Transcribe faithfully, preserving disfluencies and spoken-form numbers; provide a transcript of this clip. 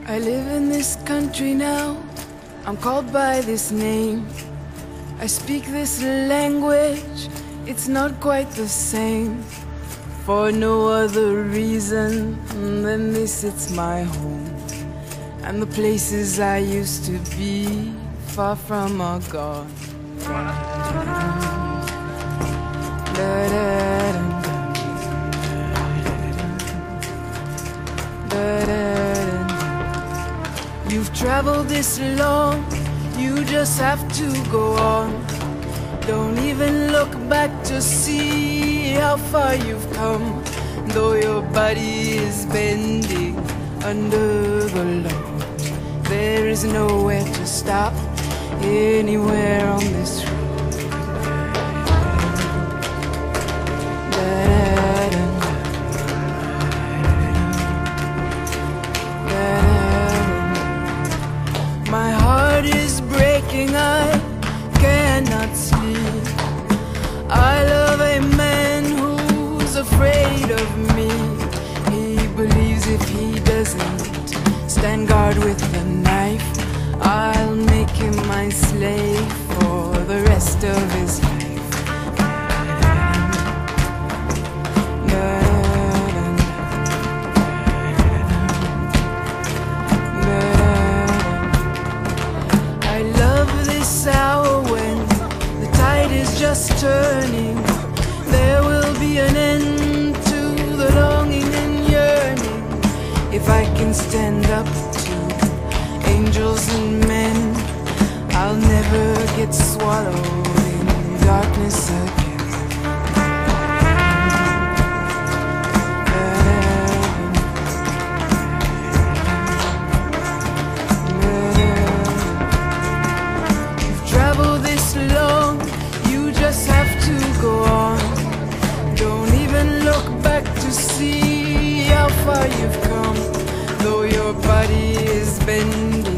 I live in this country now, I'm called by this name. I speak this language, it's not quite the same. For no other reason than this, it's my home. And the places I used to be far from are gone. You've traveled this long, you just have to go on. Don't even look back to see how far you've come. Though your body is bending under the load, there is nowhere to stop anywhere on this road. My heart is breaking, I cannot sleep. I love a man who's afraid of me. He believes if he doesn't stand guard with the knife, I'll make him my slave for the rest of his life. I love this hour when the tide is just turning. There will be an end to the longing and yearning. If I can stand up to angels and men, I'll never get swallowed in darkness again. You've traveled this long, you just have to go on. Don't even look back to see how far you've come. Though your body is bending